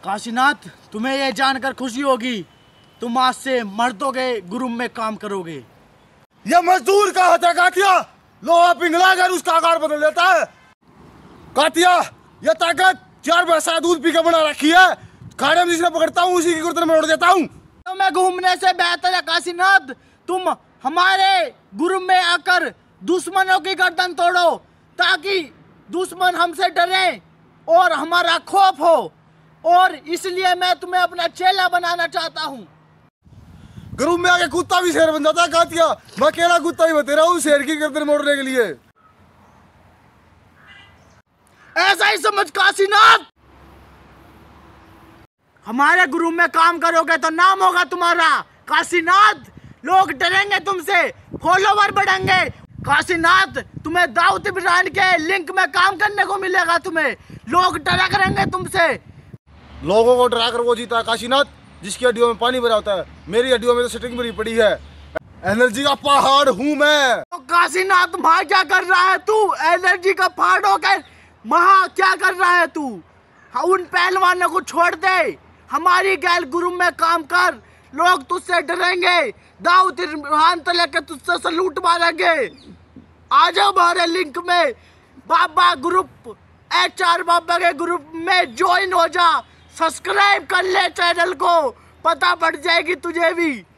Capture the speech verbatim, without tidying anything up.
काशीनाथ, तुम्हें यह जानकर खुशी होगी तुम आज से मर्दों के ग्रुप में काम करोगे। यह मजदूर का होता है कातिया, लोहा पिघला कर उसका आकार बदल देता है। कातिया, यह ताकत चार पैसा दूध पी के बना रखी है। खाने में जिसने पकड़ता हूँ उसी की गर्दन में उड़ देता हूँ। तो मैं घूमने से बेहतर है काशीनाथ तुम हमारे ग्रुप में आकर दुश्मनों की गर्दन तोड़ो, ताकि दुश्मन हमसे डरे और हमारा खौफ हो, और इसलिए मैं तुम्हें अपना चेला बनाना चाहता हूँ। ग्रुप में आके कुत्ता भी शेर बन जाता है कातिया। मैं अकेला कुत्ता ही बतेरा हूँ शेर की गर्दन मोड़ने के लिए। ऐसा ही समझ काशीनाथ। हमारे ग्रुप में काम करोगे तो नाम होगा तुम्हारा काशीनाथ। लोग डरेंगे तुमसे, फॉलोवर बढ़ेंगे। काशीनाथ, तुम्हें दाऊद इब्राहिम के लिंक में काम करने को मिलेगा। तुम्हें लोग डरा करेंगे तुमसे। लोगों को डरा कर वो जीता है काशीनाथ जिसकी हड्डियों में पानी भरा होता है। मेरी हड्डियों में तो सेटिंग भरी पड़ी है। एनर्जी का पहाड़ हूँ मैं। तो काशीनाथ, वहाँ क्या कर रहा है तू? एनर्जी का पहाड़ होकर वहाँ क्या कर रहा है तू? उन पहलवानों को छोड़ दे, हमारी गैल ग्रुप में काम कर। लोग तुझसे डरेंगे, दाऊद इब्राहिम तो लेकर तुझसे सलूट मारेंगे। आ जाओ हमारे लिंक में, Baba group, H R Baba के ग्रुप में ज्वाइन हो जा। सब्सक्राइब कर ले चैनल को, पता पड़ जाएगी तुझे भी।